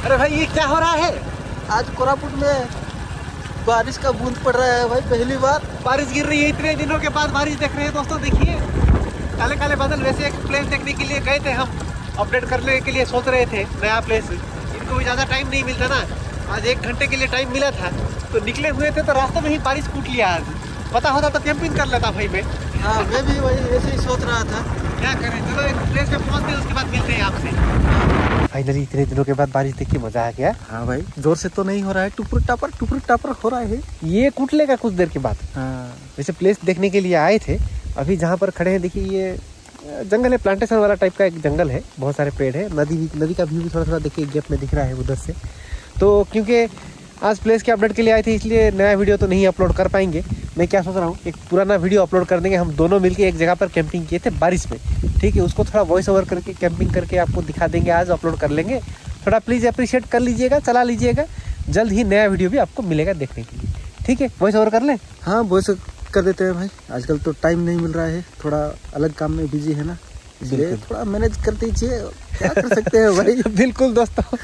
अरे भाई ये क्या हो रहा है? आज कोरापुट में बारिश का बूंद पड़ रहा है भाई, पहली बार बारिश गिर रही है। इतने दिनों के बाद बारिश देख रहे हैं दोस्तों। देखिए काले काले बादल। वैसे एक प्लेस देखने के लिए गए थे हम, अपडेट करने के लिए सोच रहे थे नया प्लेस। इनको भी ज़्यादा टाइम नहीं मिलता ना, आज 1 घंटे के लिए टाइम मिला था तो निकले हुए थे, तो रास्ते में ही बारिश कूट लिया। आज पता होता तो कैंपिंग कर लेता भाई मैं। हाँ, मैं भी वही ऐसे ही सोच रहा था। क्या करें, चलो एक प्लेस पे पहुँचते हैं, उसके बाद मिलते हैं आपसे। फाइनली इतने दिनों के बाद बारिश देख के मजा आ गया। हाँ भाई, जोर से तो नहीं हो रहा है, टुपुर टापर हो रहा है। ये कूट लेगा कुछ देर के बाद। हाँ, वैसे प्लेस देखने के लिए आए थे। अभी जहाँ पर खड़े हैं देखिए, ये जंगल है, प्लांटेशन वाला टाइप का एक जंगल है, बहुत सारे पेड़ है। नदी का व्यू भी थोड़ा थोड़ा देखिए गैप में दिख रहा है उधर से। तो क्योंकि आज प्लेस के अपडेट के लिए आए थे, इसलिए नया वीडियो तो नहीं अपलोड कर पाएंगे। मैं क्या सोच रहा हूँ, एक पुराना वीडियो अपलोड कर देंगे। हम दोनों मिलके एक जगह पर कैंपिंग किए थे बारिश में, ठीक है। उसको थोड़ा वॉइस ओवर करके कैंपिंग करके आपको दिखा देंगे, आज अपलोड कर लेंगे। थोड़ा प्लीज़ अप्रिशिएट कर लीजिएगा, चला लीजिएगा। जल्द ही नया वीडियो भी आपको मिलेगा देखने के लिए, ठीक है। वॉइस ओवर कर लें? हाँ, वॉइस कर देते हैं भाई। आजकल तो टाइम नहीं मिल रहा है, थोड़ा अलग काम में बिजी है ना, इसलिए थोड़ा मैनेज कर दीजिए। क्या कर सकते हैं भाई। बिल्कुल दोस्तों।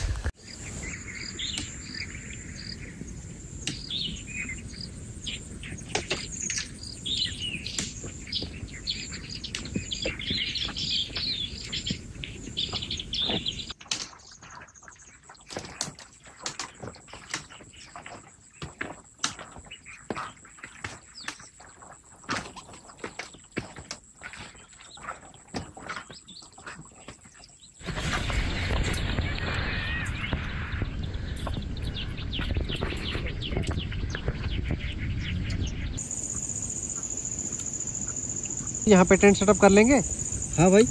यहाँ पे टेंट सेटअप कर लेंगे। हाँ भाई,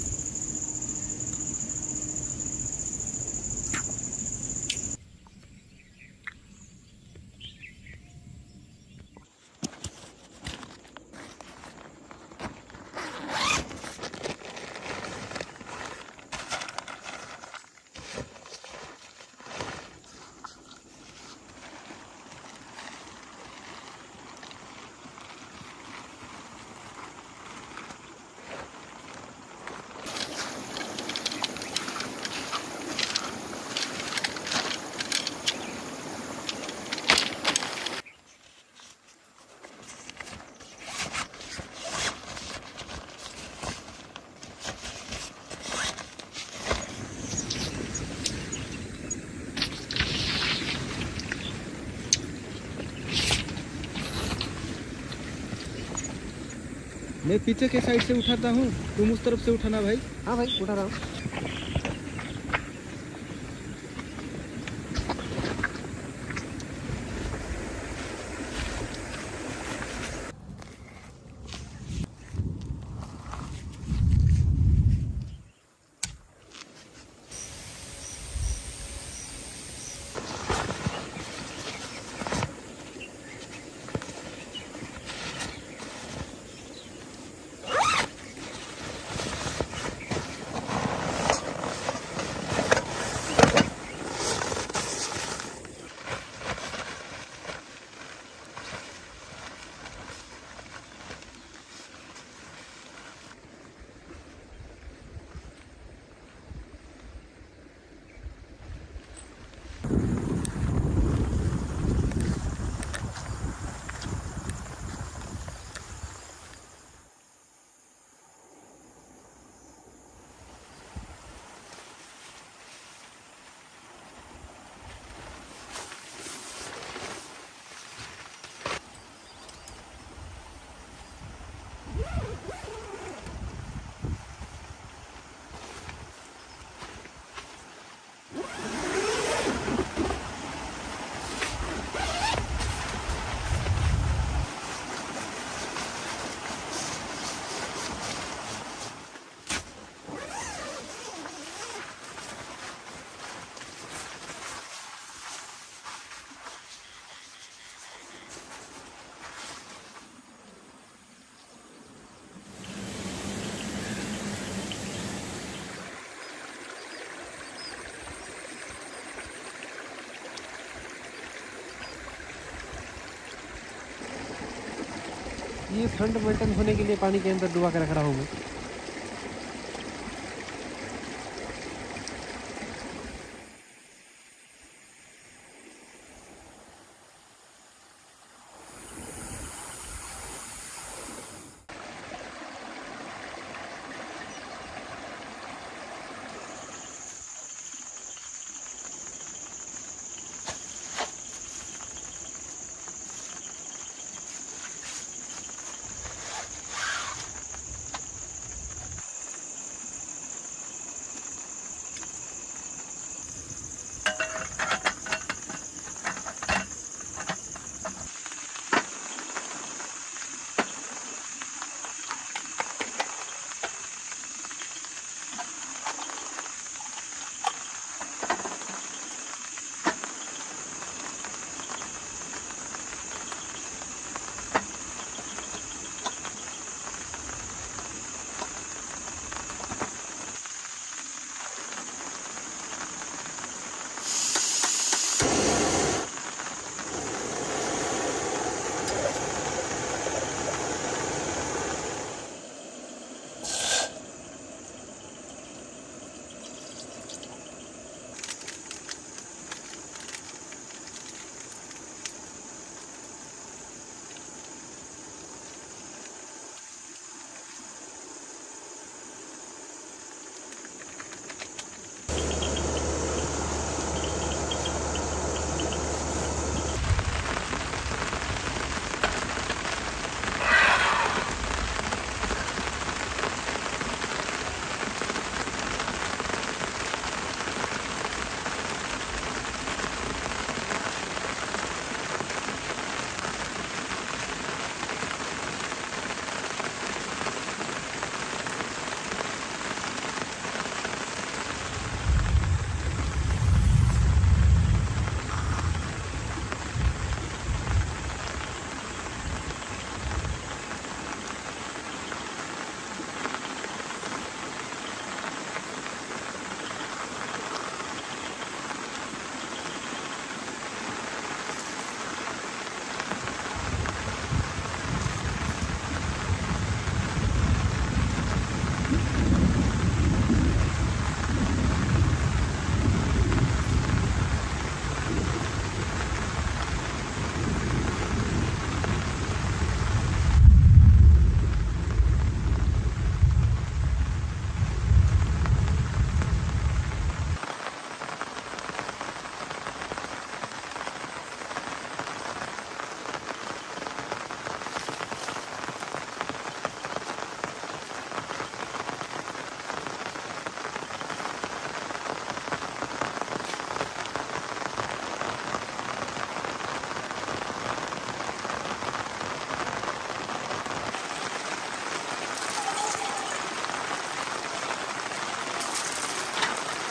मैं पीछे के साइड से उठाता हूँ, तुम उस तरफ से उठाना भाई। हाँ भाई, उठा रहा हूँ। ये ठंड मेंटेन होने के लिए पानी के अंदर डुबा के रख रहा हूँ मैं।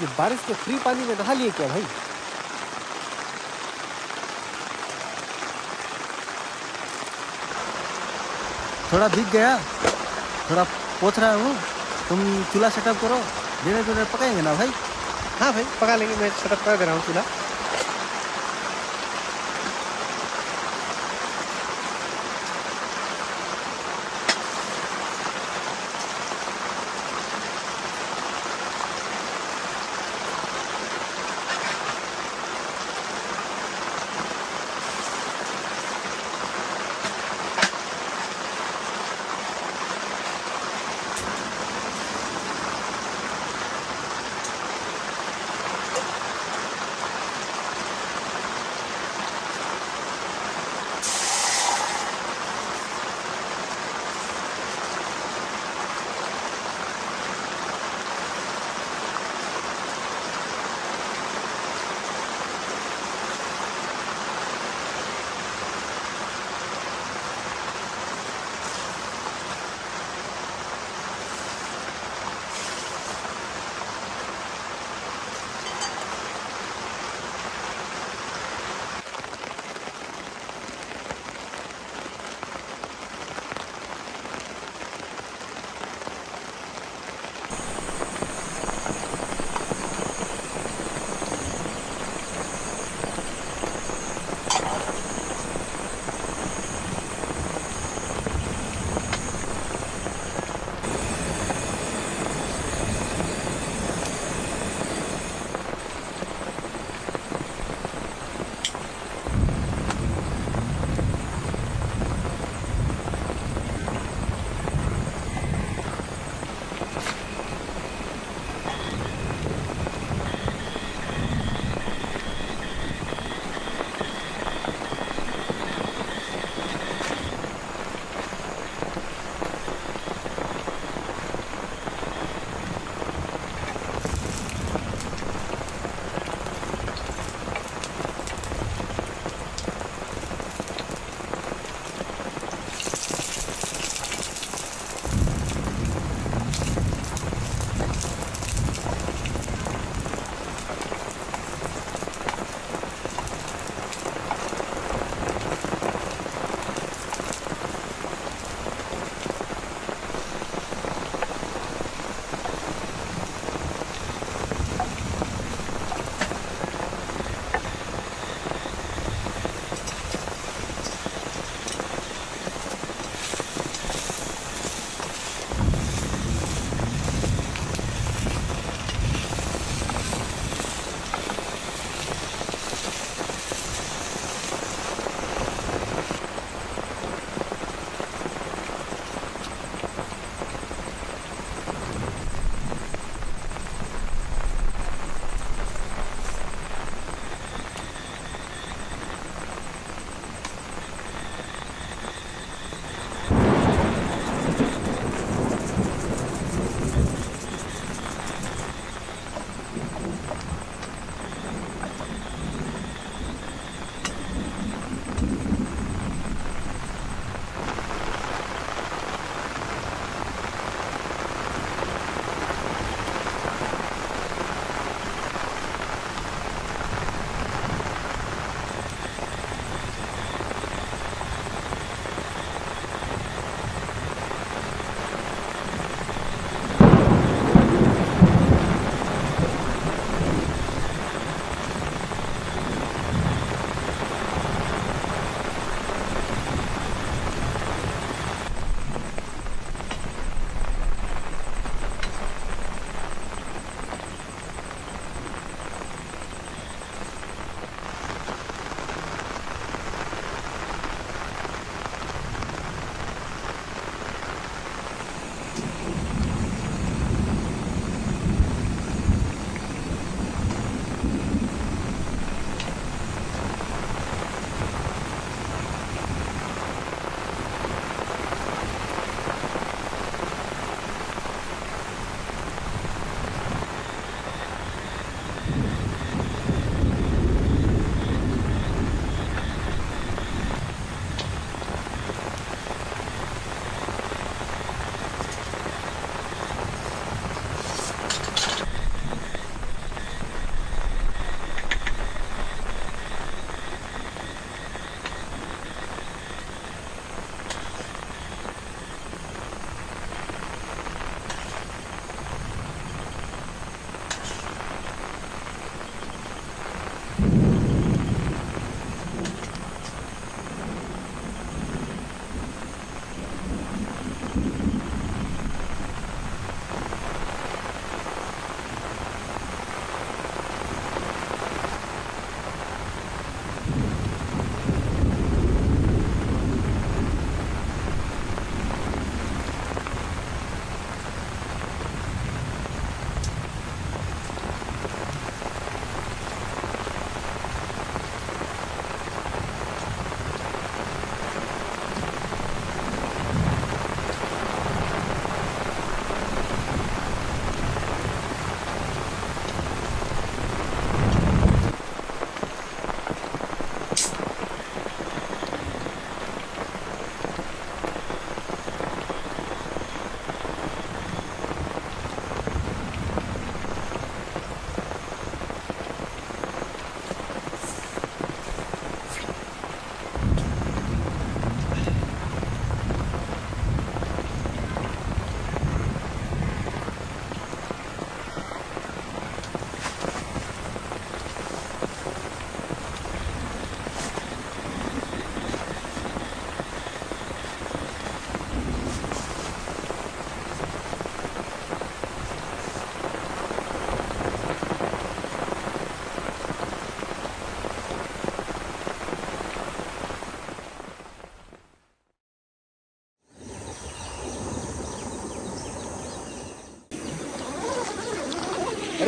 ये बारिश के फ्री पानी में नहा लिए क्या भाई? थोड़ा भीग गया, थोड़ा पोछ रहा हूँ। तुम चूल्हा सेटअप करो, धीरे धीरे पकाएंगे ना भाई? हाँ भाई पका लेंगे, मैं सेटअप कर दे रहा हूँ चूल्हा।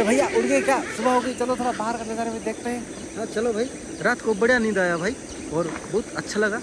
भैया उठ गए क्या? सुबह हो गई, चलो थोड़ा बाहर का नज़ारा भी देखते हैं। हाँ चलो भाई, रात को बढ़िया नींद आया भाई और बहुत अच्छा लगा।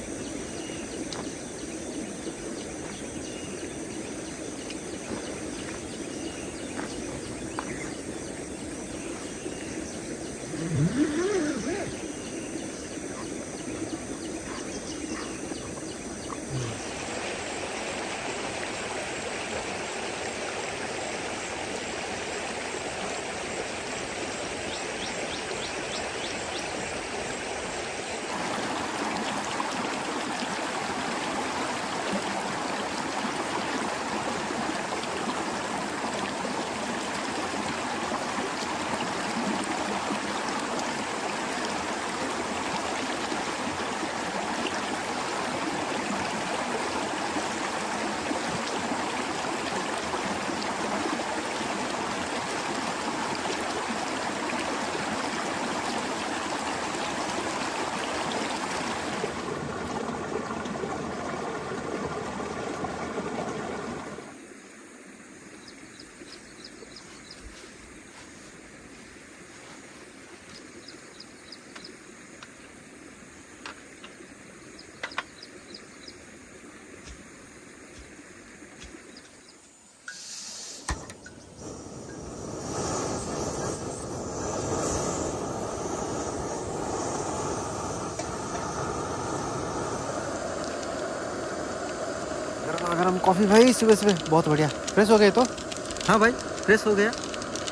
गरम गरम कॉफ़ी भाई सुबह सुबह, बहुत बढ़िया। फ्रेश हो गए तो? हाँ भाई, फ्रेश हो गया।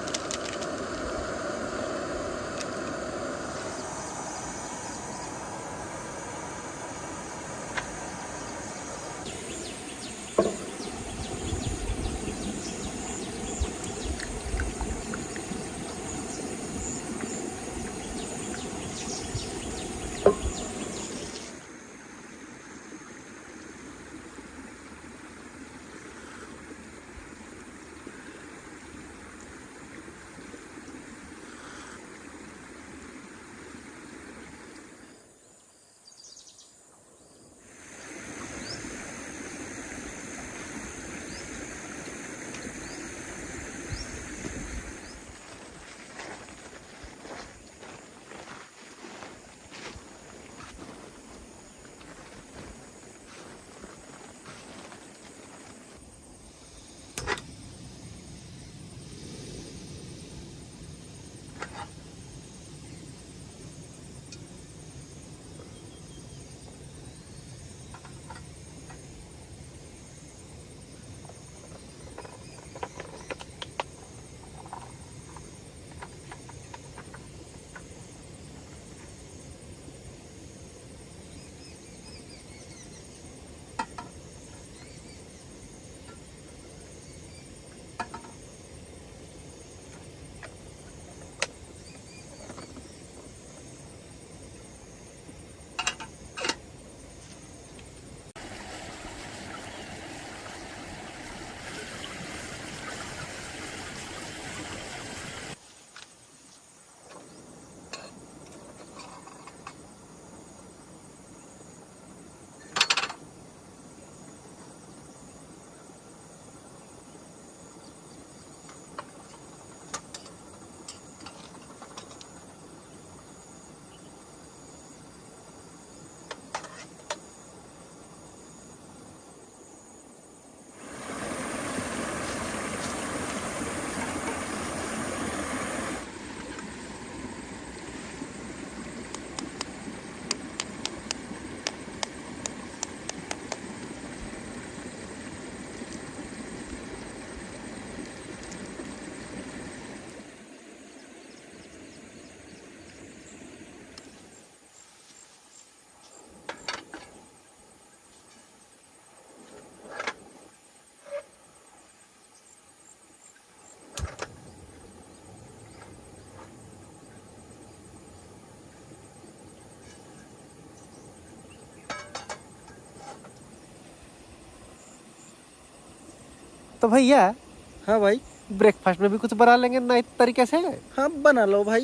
तो भैया, हाँ भाई, ब्रेकफास्ट में भी कुछ बना लेंगे नए तरीके से। हाँ बना लो भाई।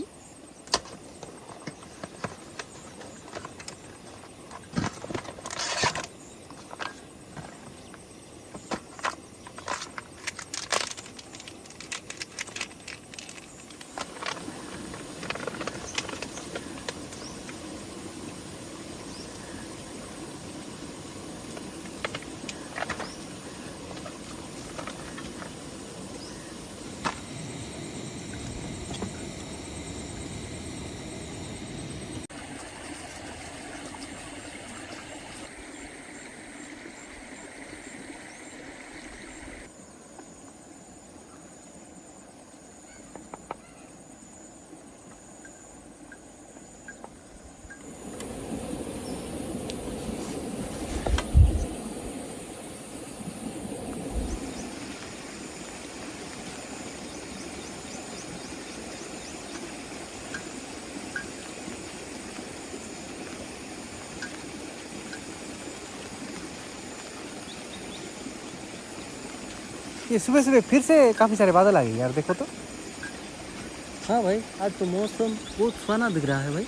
देखिए सुबह सुबह फिर से काफ़ी सारे बादल आ गए यार, देखो तो। हाँ भाई, आज तो मौसम बहुत सुहाना दिख रहा है भाई।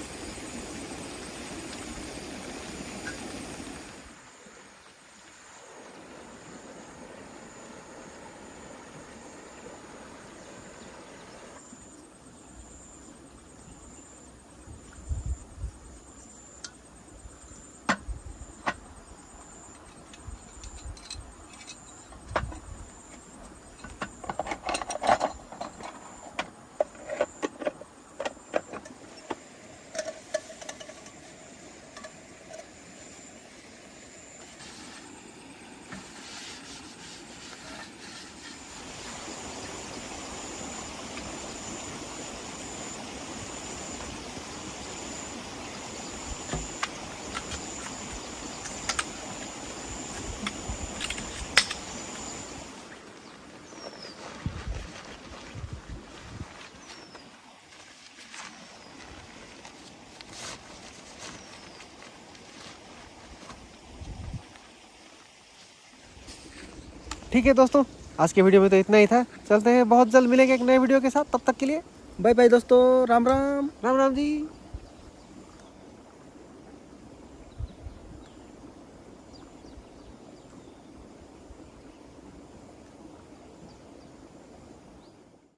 ठीक है दोस्तों, आज के वीडियो में तो इतना ही था। चलते हैं, बहुत जल्द मिलेंगे एक नए वीडियो के साथ। तब तक के लिए बाय बाय दोस्तों, राम राम। राम राम जी।